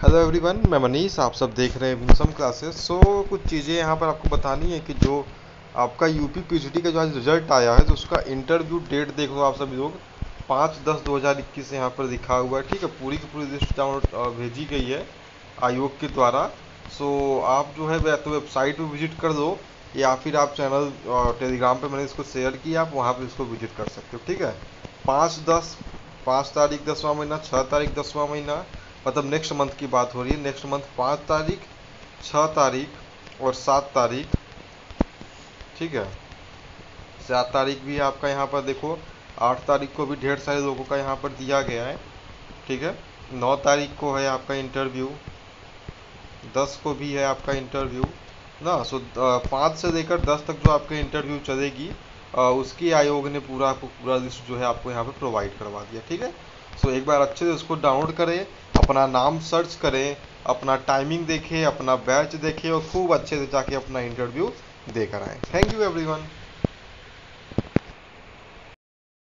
Hello everyone, मैं मनीष। आप सब देख रहे हैं विंसम क्लासेस। कुछ चीज़ें यहाँ पर आपको बतानी है कि जो आपका यूपी पीजीटी का जो आज रिजल्ट आया है तो उसका इंटरव्यू डेट देख लो आप सभी लोग। 5/10/2021 यहाँ पर लिखा हुआ है। ठीक है, पूरी की पूरी लिस्ट डाउनलोड भेजी गई है आयोग के द्वारा। आप जो है या तो वेबसाइट पर विजिट कर दो या फिर आप चैनल टेलीग्राम पे मैंने इसको शेयर किया, आप वहाँ पर इसको विजिट कर सकते हो। ठीक है, 5/10, 5 तारीख 10वां महीना, 6 तारीख 10वां महीना, मतलब नेक्स्ट मंथ की बात हो रही है। नेक्स्ट मंथ 5 तारीख, 6 तारीख और 7 तारीख। ठीक है, 7 तारीख भी है आपका यहाँ पर देखो। 8 तारीख को भी ढेर सारे लोगों का यहाँ पर दिया गया है। ठीक है, 9 तारीख को है आपका इंटरव्यू, 10 को भी है आपका इंटरव्यू ना। 5 से लेकर 10 तक जो आपका इंटरव्यू चलेगी, उसकी आयोग ने पूरा आपको पूरा लिस्ट जो है आपको यहाँ पे प्रोवाइड करवा दिया। ठीक है, एक बार अच्छे से उसको डाउनलोड करें, अपना नाम सर्च करें, अपना टाइमिंग देखें, अपना बैच देखें और खूब अच्छे से जाके अपना इंटरव्यू देकर आएँ। Thank you everyone.